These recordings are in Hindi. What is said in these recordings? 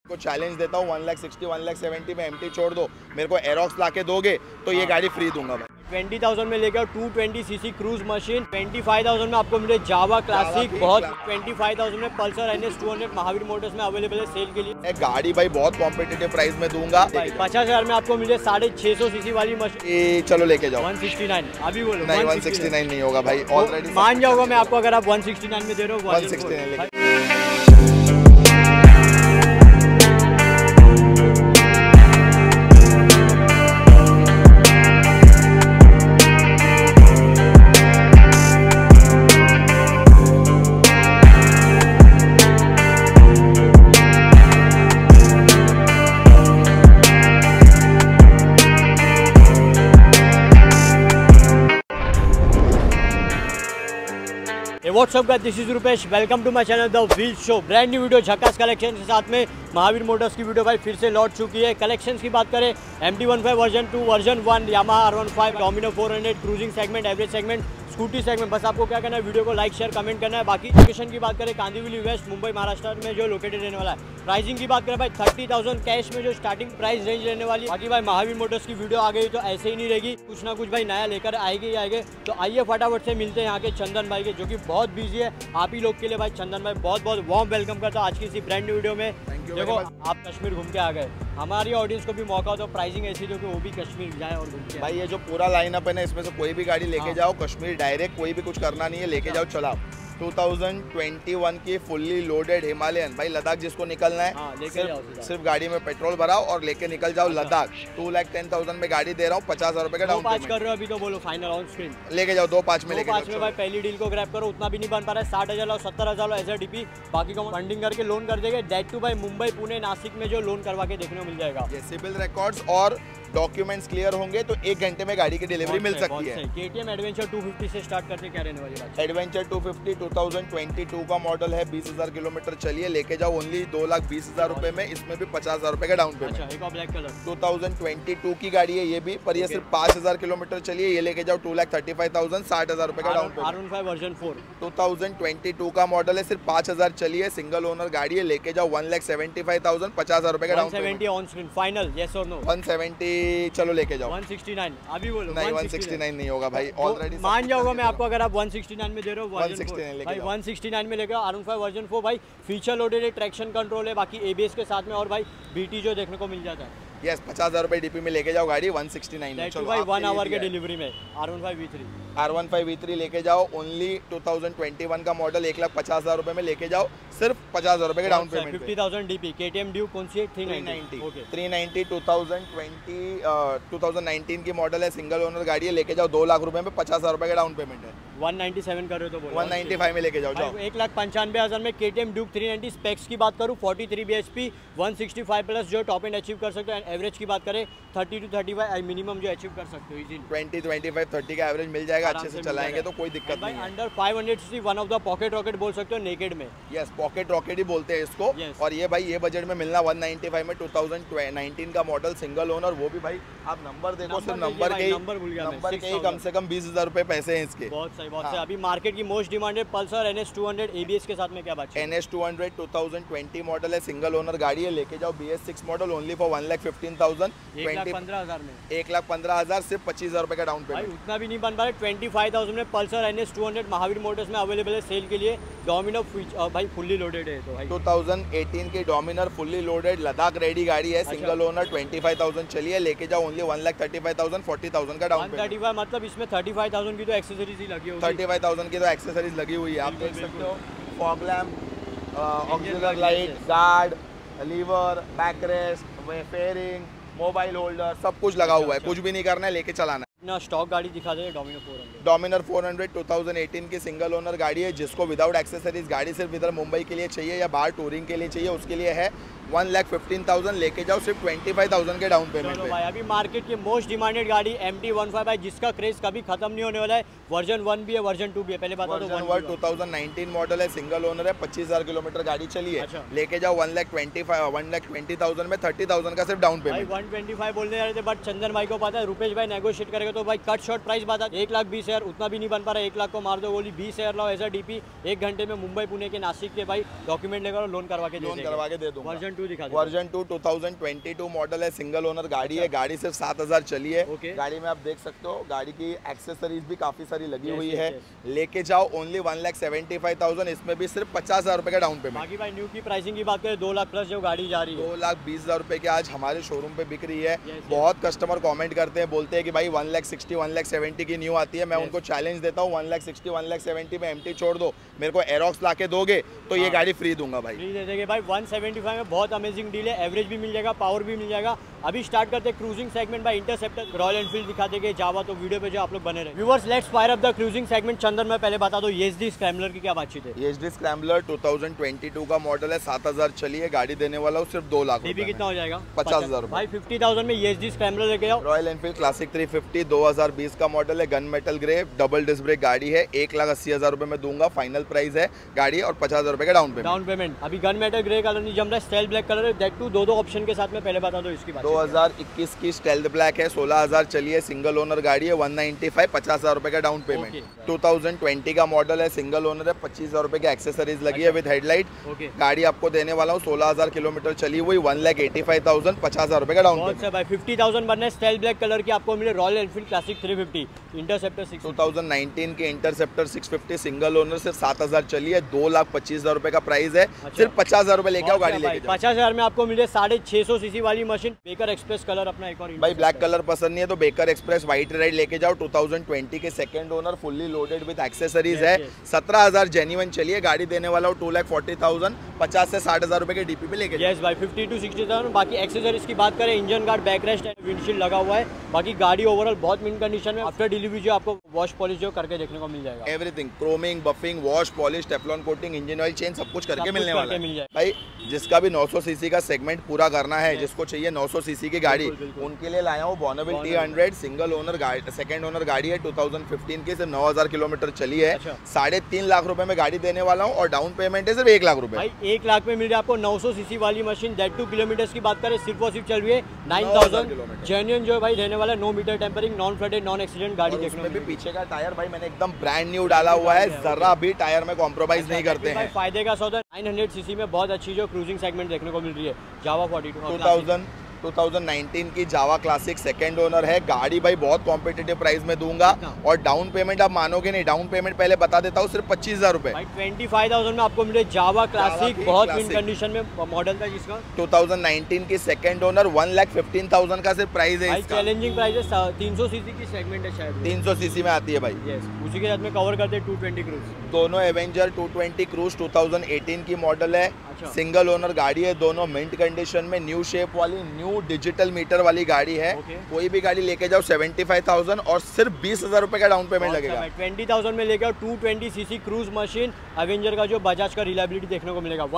को चैलेंज देता हूँ 1,60,000 1,70,000 में MT छोड़ दो, मेरे को एरोक्स ला के दोगे तो ये गाड़ी फ्री दूंगा भाई। 20,000 में लेकर 220cc क्रूज मशीन, 25,000 में आपको मिले जावा क्लासिक, बहुत 25,000 में पल्सर NS 200 महावीर मोटर्स में अवेलेबल है सेल के लिए। गाड़ी भाई बहुत कॉम्पिटिटिव प्राइस में दूंगा। 50,000 में आपको मिले 650cc वाली मशीन। चलो लेके जाओ 169, अभी बोलो नहीं 169 नहीं होगा भाई, ऑलरेडी मान जाऊंगा मैं आपको अगर आप 169 में दे रहे हो। 169 व्हाट्सअप का this is Rupesh, welcome to my channel the wheel show. Brand new video झकास कलेक्शन के साथ में महावीर मोटर्स की वीडियो भाई फिर से लौट चुकी है। कलेक्शंस की बात करें MT-15 version 2 version 1 Yamaha R15 Domino 400 cruising segment, average segment, scooty segment, बस आपको क्या करना है वीडियो को लाइक शेयर कमेंट करना है। बाकी लोकेशन की बात करें कांदिवली वेस्ट मुंबई महाराष्ट्र में जो लोकेटेड रहने वाला है। प्राइसिंग की बात करें भाई 30,000 कैश में जो स्टार्टिंग प्राइस रेंज रहने वाली है। बाकी भाई महावीर मोटर्स की वीडियो आ गई तो ऐसे ही नहीं रहेगी, कुछ ना कुछ भाई नया लेकर आएंगे। तो आइए फटाफट से मिलते हैं यहाँ के चंदन भाई के, जो कि बहुत बिजी है। आप ही लोग के लिए भाई चंदन भाई बहुत बहुत वार्म वेलकम करता हूँ आज की इसी ब्रांड न्यू वीडियो में। देखो आप कश्मीर घूम के आ गए, हमारी ऑडियंस को भी मौका हो तो प्राइसिंग ऐसी दो कि वो भी कश्मीर जाए और घूम के। भाई ये जो पूरा लाइनअप है ना, इसमें से कोई भी गाड़ी लेके जाओ कश्मीर डायरेक्ट, कोई भी कुछ करना नहीं है, लेके जाओ चलाओ। 2021 की फुल्ली लोडेड हिमालयन भाई, लद्दाख जिसको निकलना है सिर्फ गाड़ी में पेट्रोल भराओ और लेके निकल जाओ लद्दाख। 2,10,000 में गाड़ी दे रहा हूँ, 50,000 रुपए का डाउन पेमेंट कर रहे हो अभी तो बोलो फाइनल ऑन स्क्रीन लेके जाओ। 2,5 में लेके जाओ भाई, पहली डील को ग्रैब करो, उतना भी नहीं बन पा रहा है। 60,000 लो 70,000 लो एज डीपी, बाकी को फंडिंग करके लोन कर देंगे। दैट टू भाई मुंबई पुणे नासिक में जो लोन करवा के देखने को मिल जाएगा। ये सिविल रिकॉर्ड्स और डॉक्यूमेंट्स क्लियर होंगे तो 1 घंटे में गाड़ी की डिलीवरी मिल सकती है। KTM एडवेंचर 250 से स्टार्ट करते क्या रहने वाली बात? एडवेंचर 250 2022 का मॉडल है, 20,000 किलोमीटर चलिए, लेके जाओ ओनली 2,20,000 रुपए में। इसमें भी 50,000 रुपए का डाउन पेमेंट। एक और ब्लैक कलर 2022 की गाड़ी है ये भी, पर ये सिर्फ 5,000 किलोमीटर चलिए, ये लेके जाओ 2,35,000, 60,000 रुपए का डाउन पेमेंट। R15 वर्जन 4 2022 का मॉडल है, सिर्फ 5,000 चलिए, सिंगल ओनर गाड़ी है, लेके जाओ 1,75,000, 50,000 रुपए का down payment. 170 on screen final, yes और नो? 170 चलो लेके जाओ। 169 अभी बोलो नहीं 169 नहीं होगा भाई, ऑलरेडी मान जाऊंगा मैं आपको अगर आप 169 में दे रहे हो। 169 भाई 169 में लेकर R15 वर्जन 4 भाई, फीचर लोडेड है, ट्रैक्शन कंट्रोल है, बाकी ABS के साथ में, और भाई BT जो देखने को मिल जाता है। यस 50,000 रुपए डीपी में लेके जाओ गाड़ी 169 में। चलो भाई 1 आवर के डिलीवरी में R15 V3 लेके जाओ ओनली 2021 का मॉडल, 1,50,000 रुपए में लेके जाओ, सिर्फ 50,000 रुपए का डाउन पेमेंट। 50,000 DP KTM ड्यू कौन सी है? 390 2019 की मॉडल है, सिंगल ओनर गाड़ी है, लेके जाओ 2 लाख रुपए में, 50,000 रुपए का डाउन पेमेंट है। 197 कर रहे हो तो बोलो 195 में लेके जाओ। 1,95,000 में KTM ड्यूक 390। स्पेक्स की बात करूँ 43 bhp 165 प्लस जो टॉप एंड अचीव कर सकते हो। एवरेज की बात करें 30 to 35 मिनिमम जो अचीव कर सकते हो इजीली। 20, 25, 30 का एवरेज मिल जाएगा, अच्छे से चलाएंगे तो कोई दिक्कत नहीं है। Under 500cc one of the pocket rocket बोल सकते हो नेकेड में। यस पॉकेट रॉकेट ही बोलते हैं इसको। और ये भाई ये बजट में मिलना 195 में 2019 का मॉडल सिंगल ओनर, वो भी भाई आप नंबर देखो, सिर्फ नंबर के ही कम से कम 20,000 रुपए पैसे हैं इसके। बहुत सही बहुत सही। अभी मार्केट की most demanded Pulsar NS 200 ABS के साथ में क्या बात है? NS 200 2020 मॉडल है, सिंगल ओनर गाड़ी है, लेके जाओ BS6 मॉडल ओनली फॉर 1,15,000 1,15,000 में 1,15,000 सिर्फ 25,000 रुपए का डाउन पेमेंट। उतना भी नहीं बन पा रहा। 25,000 में पल्सर NS 200 महावीर मोटर्स में अवेलेबल है सेल के लिए। डोमिनो भाई फुल्ली लोडेड है तो भाई 2018 की Dominar fully loaded Ladakh ready गाड़ी है, सिंगल ओनर 25,000 चलिए, लेके जाओ ओनली 1,35,000 40,000 का डाउन पेमेंट। 135 मतलब इसमें 35,000 की तो एक्सेसरीज ही लगी होगी। 35,000 की तो एक्सेसरीज लगी हुई है, आप देख सकते हो। Fog lamp, oxygen light, guard, lever, back rest, fairing, mobile holder, सब कुछ लगा हुआ है। कुछ भी नहीं करना है, लेके चलाना है। ना स्टॉक गाड़ी दिखा दे डोमिनर 400 2018 की सिंगल ओनर गाड़ी है, जिसको विदाउट एक्सेसरीज गाड़ी सिर्फ इधर मुंबई के लिए चाहिए या बाहर टूरिंग के लिए चाहिए, उसके लिए है 1,15,000 लेके जाओ, सिर्फ 25,000 के डाउन पेमेंट पे। भाई अभी मार्केट की मोस्ट डिमांडेड गाड़ी MT-15 भाई, जिसका क्रेज कभी खत्म नहीं होने वाला है। वर्जन 1 भी है, वर्जन 2 भी है। पहले बात तो 2019 मॉडल है, सिंगल ओनर है, 25,000 किलोमीटर गाड़ी चली है। लेके जाओ 1,20,000 में 30,000 का सिर्फ डाउन पेमेंट। 125 बोलने जा रहे थे, बट चंदन भाई को पता है रुपेश भाई नेगोशिएट करेगा तो भाई कट शॉर्ट प्राइस बता। 1,20,000 उतना भी नहीं बन पा रहा है, 1 लाख को मार दो, बोली 20,000 लाओ एज डीपी। 1 घंटे में मुंबई पुणे के नासिक के भाई डॉक्यूमेंट लेकर लोन करवा के दे दूँ। वर्जन 2 दिखा दो। वर्जन 2 2022 मॉडल है, सिंगल ओनर गाड़ी है, गाड़ी सिर्फ 7000 चली है। गाड़ी में आप देख सकते हो गाड़ी की एक्सेसरीज भी काफी सारी लगी हुई है। लेके जाओ ओनली 1,75,000, इसमें भी सिर्फ 50,000 रुपए का डाउन पेमेंट। बाकी भाई न्यू की प्राइसिंग की बात करें 2 लाख प्लस जो गाड़ी जा रही है 2,20,000 रुपए की आज हमारे शोरूम पे बिक रही है। बहुत कस्टमर कमेंट करते हैं, बोलते हैं कि भाई 1,60,000 1,70,000 की न्यू आती है। मैं उनको चैलेंज देता हूँ 1,60,000 1,70,000 में एमटी छोड़ दो, मेरे को एरोक्स ला के दोगे तो ये गाड़ी फ्री दूंगा भाई। फ्री दे देंगे भाई। 175 में बहुत अमेजिंग डील है, एवरेज भी मिल जाएगा, पावर भी मिल जाएगा। अभी स्टार्ट करते हैं cruising segment by Interceptor. Royal Enfield दिखा देंगे जावा, तो वीडियो पे जो आप लोग बने रहे। Viewers let's fire up the cruising segment. Chandan मैं पहले बता दो एचडी स्क्रैम्बलर की क्या बातचीत है? एचडी स्क्रैम्बलर 2022 का मॉडल है, 7000 चली है, गाड़ी देने वाला हूँ सिर्फ 2 लाख। डीपी कितना हो जाएगा? 50,000 भाई 50,000 में एचडी स्क्रैम्बलर लेके आओ। रॉयल एनफील्ड क्लासिक 350 2020 का मॉडल है, gun metal grey double disc brake गाड़ी है, 1,80,000 रुपए में दूंगा, फाइनल प्राइस है गाड़ी, और 50,000 रुपए का डाउन पेमेंट। अभी गन मेटल ग्रे कलर नहीं जम रहा है, स्टेल ब्लैक कलर है, दैट टू दो ऑप्शन के साथ में। पहले बता दो इसकी बात। 2021 की स्टेल्थ ब्लैक है, 16,000 चली है, सिंगल ओनर गाड़ी है, 195 50,000 रुपए का डाउन पेमेंट। 2020 का मॉडल है, सिंगल ओनर है, 25,000 रुपए की एक्सेसरीज लगी है विद हेडलाइट। गाड़ी आपको देने वाला हूँ 16,000 किलोमीटर चली हुई, 1,85,000 50,000 रुपए का डाउन पेमेंट। भाई 50,000 बनना है। स्टेल ब्लैक कलर की आपको मिले रॉयल एनफील्ड क्लासिक 350 इंटरसेप्टर 6 2019 की इंटरसेप्टर 650 सिंगल ओनर सिर्फ 7,000 चली है, 2,25,000 रुपए का प्राइस है। सिर्फ 50,000 रुपए लेके आओ गाड़ी लेके। 50,000 में आपको मिले 650 सीसी वाली मशीन। बेकर एक्सप्रेस कलर अपना एक और भाई ब्लैक कलर पसंद नहीं है तो बेकर एक्सप्रेस व्हाइट रेड लेके जाओ। 2020 के second owner fully loaded with accessories है, 17,000 जेन्युइन चलिए, गाड़ी देने वाला हूँ 2,40,000, 50 से 60,000 रुपए के डीपी पे लेके। यस भाई 50 to 60,000। बाकी एक्सेसरीज की बात करें, इंजन गार्ड, बैकरेस्ट, विंडशील्ड लगा हुआ है। बाकी गाड़ी ओवरऑल बहुत मिंट कंडीशन में। आफ्टर डिलीवरी जो आपको वॉश पॉलिश जो करके देखने को मिल जाएगा। Everything chroming, buffing, wash polish, Teflon coating, engine oil change सब कुछ करके मिलने वाला है भाई। जिसका भी 900 सीसी का सेगमेंट पूरा करना है, जिसको चाहिए 900 सीसी की गाड़ी, उनके लिए लाया हूँ बॉर्नविल T100 सिंगल ओनर गाड़ी, सेकंड ओनर गाड़ी है, 2015 की, सिर्फ 9,000 किलोमीटर चली है। 3.5 लाख रुपए में गाड़ी देने वाला हूँ और डाउन पेमेंट है सिर्फ 1 लाख रुपए। भाई 1 लाख में मिल रहा है आपको 900 सीसी वाली मशीन, दैट 2 किलोमीटर की बात करें सिर्फ और सिर्फ चल रही है 9,000 जेन्युइन जो है भाई रहने वाला, no meter tampering, non flooded, non accident गाड़ी देखने में भी। पीछे का टायर भाई मैंने एकदम ब्रांड न्यू डाला हुआ है, जरा भी टायर में कॉम्प्रोमाइज नहीं करते हैं। फायदे का सौदा। 900 सीसी में बहुत अच्छी जो क्रूजिंग सेगमेंट देखने को मिल रही है, जावा 42 2019 की जावा क्लासिक सेकंड ओनर है, गाड़ी भाई बहुत कॉम्पिटिटिव प्राइस में दूंगा। और डाउन पेमेंट आप मानोगे नहीं, डाउन पेमेंट पहले बता देता हूँ सिर्फ 25,000 रुपए। 25,000 में आपको मिले जावा क्लासिक, बहुत मिन कंडीशन में मॉडल था जिसका। 2019 की सेकंड ओनर 1,15,000 का सिर्फ प्राइस है। चैलेंजिंग प्राइस है, 300 सीसी की सेगमेंट है शायद, 300 सीसी में आती है भाई। उसी के साथ में कवर करते हैं 220 क्रूज। दोनों एवेंजर 220 क्रूज 2018 की मॉडल है, सिंगल ओनर गाड़ी है, दोनों मिंट कंडीशन में, न्यू शेप वाली, न्यू डिजिटल मीटर वाली गाड़ी है। कोई भी गाड़ी लेके जाओ 75,000 और सिर्फ 20,000 रुपए का डाउन पेमेंट लगेगा। 20,000 में लेके आओ 220 सीसी क्रूज मशीन, एवेंजर का जो बजाज का रिलायबिलिटी देखने को मिलेगा।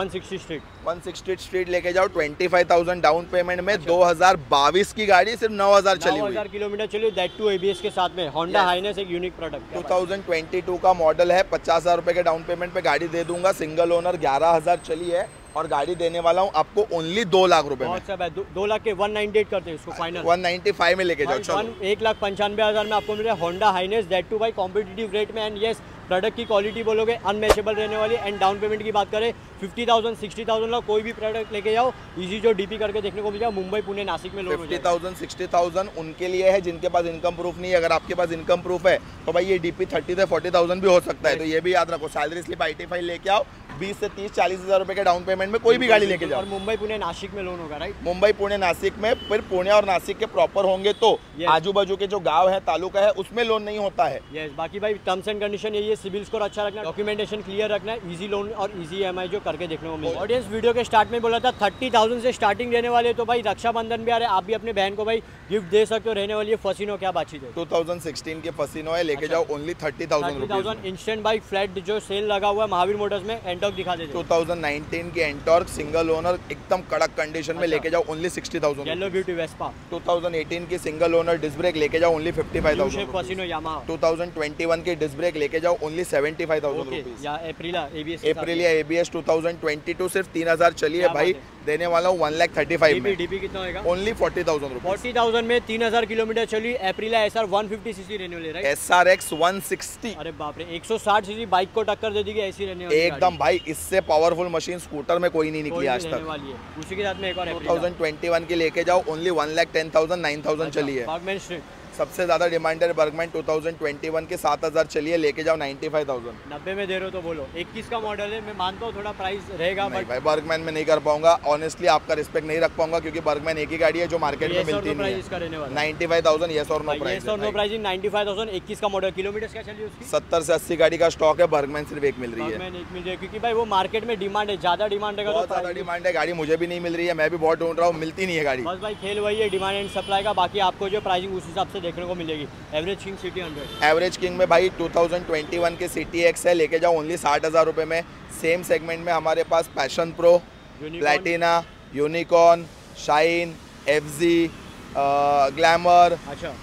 160 स्ट्रीट लेके जाओ 25,000 डाउन पेमेंट में। 2022 की गाड़ी सिर्फ 9,000 चली हुई, 9,000 किलोमीटर चली, दैट टू ABS के साथ में। होंडा हाइनेस एक यूनिक प्रोडक्ट 2022 का मॉडल है, 50,000 रुपए के डाउन पेमेंट पे गाड़ी दे दूंगा। सिंगल ओनर 11,000 चली है और गाड़ी देने वाला हूँ आपको ओनली 2 लाख रुपए में। 2 लाख के 198 करते हैं इसको फाइनल, 195 में लेके जाओ। चलो 1,95,000 में आपको मिल रहा है होंडा हाइनेस, दैट टू भाई कॉम्पिटिटिव रेट में। एंड यस प्रोडक्ट की क्वालिटी बोलोगे अनमैचेबल रहने वाली। एंड डाउन पेमेंट की बात करें 50,000 60,000 ला कोई भी प्रोडक्ट लेके जाओ, इजी जो डीपी करके देखने को मिल जाए। मुंबई, पुणे, नासिक में लोग 50,000 60,000 उनके लिए है जिनके पास इनकम प्रूफ नहीं है। अगर आपके पास इनकम प्रूफ है तो भाई ये डीपी 30 से 40,000 भी हो सकता है, तो ये भी याद रखो। सैलरी स्लिप IT फाइल लेके आओ, 20 से 30-40,000 रुपए के डाउन पेमेंट में कोई भी गाड़ी लेके जाओ। और मुंबई, पुणे, नासिक में लोन होगा, राइट? मुंबई, पुणे, नासिक में, फिर पुणे और नासिक के प्रॉपर होंगे तो आजू बाजू के जो गांव है, तालुका है, उसमें लोन नहीं होता है। बाकी भाई टर्म्स एंड कंडीशन यही है, सिविल स्कोर अच्छा रखना, डॉक्यूमेंटेशन क्लियर रखना है, इजी लोन और इजी EMI जो करके देखने को मिलेगा। ऑडियंस वीडियो के स्टार्ट में बोला था 30,000 से स्टार्टिंग रहने वाले, तो भाई रक्षाबंधन भी आ रहा है, आप भी अपने बहन को भाई गिफ्ट दे सकते हो। रहने वाली है फसीनो, क्या बातचीत है? 2016 के फसीनो है, लेके जाओ ओनली 30,000 इंस्टेंट बाइक फ्लैट जो सेल लगा हुआ है महावीर मोटर्स में। एंटॉर्क दिखा देते 2019 की एंटॉर्क सिंगल ओनर एकदम कड़क कंडीशन में, लेके जाओ ओनली 60,000। येलो ब्यूटी वेस्पा 2018 की सिंगल ओनर डिस्क ब्रेक लेके जाओ ओनली 55,000। फसीनो यामाहा 2021 की डिस्क ब्रेक लेके जाओ ओनली 75,000 रुपीस। या एप्रिलिया ABS 2022 सिर्फ 3,000 चली है भाई। देने वाला हूँ 1,35,000 में। डीपी कितना होगा? Only 40,000 rupees. 40,000 में 3,000 किलोमीटर चली। एप्रिला SR 150 सीसी रहने वाली, राइट? SRX 160। अरे बाप रे, 160 सीसी बाइक को टक्कर दे देगी, ऐसी रहने वाली एकदम भाई, इससे पावरफुल मशीन स्कूटर में कोई नहीं निकली आज तक। वाली है। उसी के साथ में एक और 2021 की लेके जाओ, ओनली 1,10,000 9,000 चली है। बर्गमैन स्ट्रीट सबसे ज्यादा डिमांडेड बर्गमैन 2021 के 7,000 चलिए, लेके जाओ 95,000। 90 में दे रहे हो तो बोलो। 21 का मॉडल है, मैं मानता हूँ थोड़ा प्राइस रहेगा, नहीं भाई, बर्गमैन में नहीं कर पाऊंगा ऑनेस्टली, आपका रिस्पेक्ट नहीं रख पाऊंगा, क्योंकि बर्गमैन एक ही गाड़ी है जो मार्केट में मिलती नहीं है। 95,000 येस और नो प्राइस। 95,000 21 का मॉडल। किलोमीटर क्या चलिए उसकी? 70 से 80 गाड़ी का स्टॉक है। बर्गमैन सिर्फ एक मिल रही है, क्योंकि भाई वो मार्केट में डिमांड है, ज्यादा डिमांड है, बहुत ज्यादा डिमांड है। गाड़ी मुझे भी नहीं मिल रही है, मैं भी बहुत ढूंढ रहा हूँ, मिलती नहीं है गाड़ी। बस भाई खेल वही है, डिमांड एंड सप्लाई का। बाकी आपको जो प्राइसिंग उस हिसाब से देखने को मिलेगी। Average king city 100, average king में भाई 2021 के CTX है, लेके जाओ ओनली 60,000 रुपये में। सेम सेगमेंट में हमारे पास Passion Pro, Platina, Unicorn, Shine, FZ, Glamour,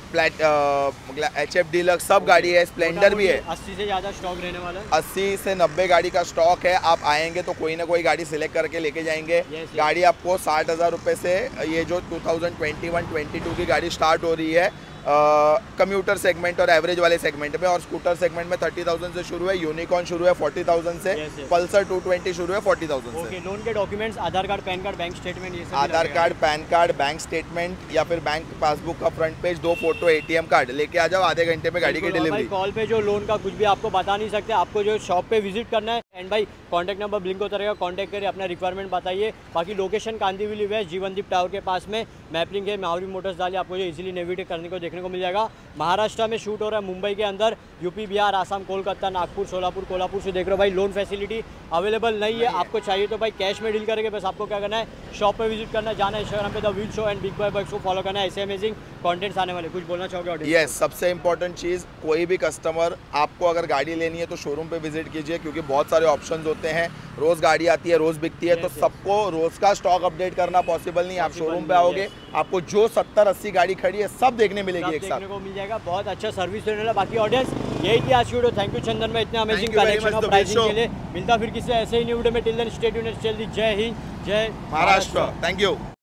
अच्छा, HF डीलक्स सब गाड़ी है। स्प्लेंडर भी है। 80 से ज़्यादा स्टॉक रहने वाला है। 80 से 90 गाड़ी का स्टॉक है। आप आएंगे तो कोई ना कोई गाड़ी सिलेक्ट करके लेके जाएंगे। गाड़ी आपको 60,000 रुपये से, ये जो 2021-22 की गाड़ी स्टार्ट हो रही है कम्यूटर सेगमेंट और एवरेज वाले सेगमेंट में, और स्कूटर सेगमेंट में 30,000 से शुरू है। यूनिकॉर्न शुरू है 40,000 से। पल्सर 220 शुरू है 40,000 से। लोन के documents Aadhaar card, PAN card, bank statement, ये सब Aadhaar card, PAN card, bank statement या फिर बैंक पासबुक का front page, 2 photo, ATM card लेके आ जाओ। आधे घंटे में गाड़ी की डिलीवरी। कॉल पे जो लोन का कुछ भी आपको बता नहीं सकते, आपको जो शॉप पे विजिट करना है। एंड भाई कॉन्टैक्ट नंबर ब्लिंक होता रहेगा, कॉन्टैक्ट करिए, अपना रिक्वायरमेंट बताइए। बाकी लोकेशन कांदीवली वेस्ट, जीवनदीप टावर के पास में। मैपलिंग है, महावीर मोटर्स डालिए, आपको जो इजीली नेविगेट करने को देखने को मिल जाएगा। महाराष्ट्र में शूट हो रहा है, मुंबई के अंदर, यूपी, बिहार, आसाम, कोलकाता, नागपुर, सोलापुर, कोल्हापुर से देख रहे हो भाई। लोन फैसिलिटी अवेलेबल नहीं है। आपको चाहिए तो भाई कैश में डील करेंगे। बस आपको क्या करना है, शॉप पे विजिट करना है, जाना है इंस्टाग्राम पे the wheel show and big boy bikes को फॉलो करना है। ऐसे अमेजिंग कंटेंट्स आने वाले। कुछ बोलना चाहोगे ऑडियंस? यस, सबसे इंपॉर्टेंट चीज़, कोई भी कस्टमर आपको अगर गाड़ी लेनी है तो शोरूम पे विजिट कीजिए, क्योंकि बहुत सारे ऑप्शंस होते हैं। रोज़ गाड़ी आती है, रोज़ बिकती है, तो सबको रोज़ का स्टॉक अपडेट करना पॉसिबल नहीं। आप शोरूम पे आओगे, आपको जो 70-80 गाड़ी खड़ी है सब देखने मिलेगी, एक साथ देखने को मिल जाएगा। बहुत अच्छा सर्विस देने वाला। बाकी ऑडियंस यही थी आज की वीडियो। थैंक यू चंदन में इतना अमेजिंग कलेक्शन और प्राइसिंग के लिए। मिलता फिर किसी ऐसे ही न्यू वीडियो में। टिल देन स्टे ट्यून्ड, जय हिंद, जय महाराष्ट्र। Thank you.